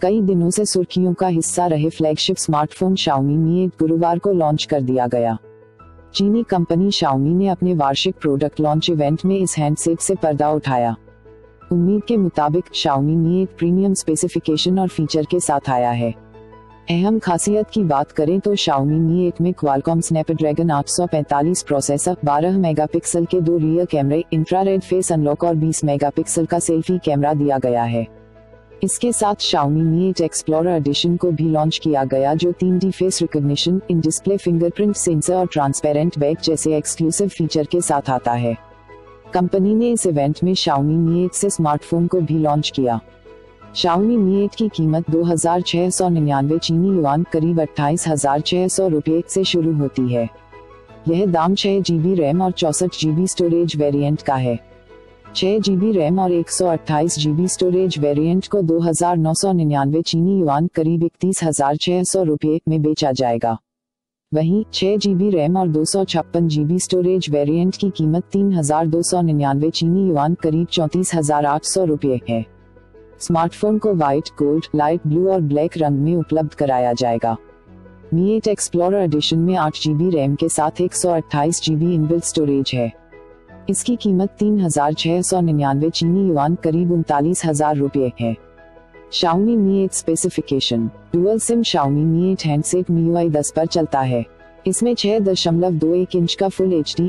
कई दिनों से सुर्खियों का हिस्सा रहे फ्लैगशिप स्मार्टफोन Xiaomi Mi 8 गुरुवार को लॉन्च कर दिया गया। चीनी कंपनी Xiaomi ने अपने वार्षिक प्रोडक्ट लॉन्च इवेंट में इस हैंडसेट से पर्दा उठाया। उम्मीद के मुताबिक Xiaomi Mi 8 प्रीमियम स्पेसिफिकेशन और फीचर के साथ आया है। अहम खासियत की बात करें तो Xiaomi Mi 8 में Qualcomm Snapdragon 845 प्रोसेसर, 12 मेगापिक्सल के 2 रियर कैमरे, इंफ्रारेड फेस अनलॉक और 20 मेगापिक्सल का सेल्फी कैमरा दिया गया है। इसके साथ Xiaomi Mi 8 Explorer एडिशन को भी लॉन्च किया गया, जो 3D face recognition, in display fingerprint sensor और ट्रांसपेरेंट बैक जैसे एक्सक्लूसिव फीचर के साथ आता है। कंपनी ने इस इवेंट में Xiaomi Mi 8 से स्मार्टफोन को भी लॉन्च किया। Xiaomi Mi 8 की कीमत 2,699 चीनी युआन करीब 28,600 रुपये से शुरू होती है। यह दाम 6 GB रैम और 64 GB स्टोरेज वेरिएंट का है। 6 GB रैम और 128 GB स्टोरेज वेरिएंट को 2,999 चीनी युआन करीब 31,600 रुपये में बेचा जाएगा। वहीं 6 GB रैम और 256 GB स्टोरेज वेरिएंट की कीमत 3,299 चीनी युआन करीब 34,800 रुपये है। स्मार्टफोन को व्हाइट, गोल्ड, लाइट ब्लू और ब्लैक रंग में उपलब्ध कराया जाएगा। Mi 8 Explorer एडिशन में 8 GB रैम के साथ 128 GB इनबिल्ट स्टोरेज है। इसकी कीमत 3,699 चीनी युआन करीब 39,000 रुपये है। Xiaomi Mi 8 specification. Dual sim Xiaomi Mi 8 handset MIUI 10 पर चलता है। इसमें 6.21 इंच का full HD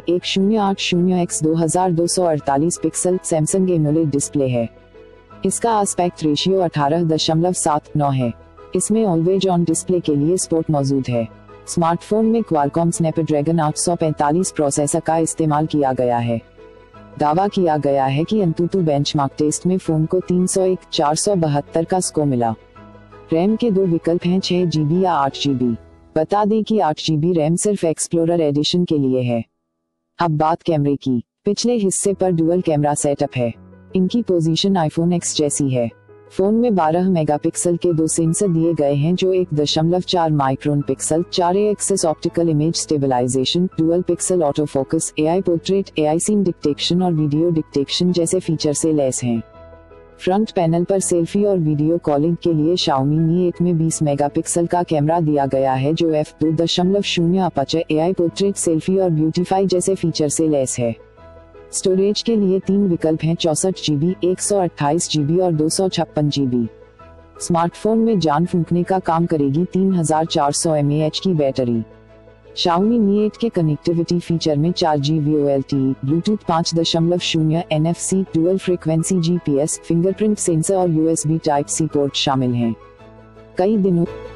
1080x2248 pixel Samsung AMOLED display है। इसका आस्पेक्ट रेशियो 18.79 है। इसमें ऑलवेज ऑन डिस्प्ले के लिए सपोर्ट मौजूद है। स्मार्टफोन में Qualcomm Snapdragon 845 प्रोसेसर का इस्तेमाल किया गया है। दावा किया गया है कि अंतुतु बेंचमार्क टेस्ट में फोन को 301/472 का स्कोर मिला। रैम के 2 विकल्प हैं, 6 GB या 8 GB। बता दें कि 8 GB रैम सिर्फ एक्सप्लोरर एडिशन के लिए है। अब बात कैमरे की। पिछले हिस्से पर डुअल कैमरा सेटअप है। इनकी पोजीशन iPhone X जैसी है। फोन में 12 मेगापिक्सल के 2 सेंसर दिए गए हैं, जो 1.4 micron pixel, 4 axis optical image stabilization, dual pixel auto focus, AI portrait, AI scene detection और वीडियो डिटेक्शन जैसे फीचर से लैस हैं। फ्रंट पैनल पर सेल्फी और वीडियो कॉलिंग के लिए Xiaomi Mi 8 में 20 मेगापिक्सल का कैमरा दिया गया है, जो f2.0 aperture, AI portrait, selfie और ब्यूटीफाई जैसे फीचर से लैस है। स्टोरेज के लिए 3 विकल्प हैं, 64 GB, 128 GB और 256 GB। स्मार्टफोन में जान फूंकने का काम करेगी 3,400 mAh की बैटरी। Xiaomi Mi 8 के कनेक्टिविटी फीचर में 4G VoLTE, Bluetooth 5.0, NFC, dual frequency GPS, fingerprint sensor और USB Type-C पोर्ट शामिल हैं। कई दिनों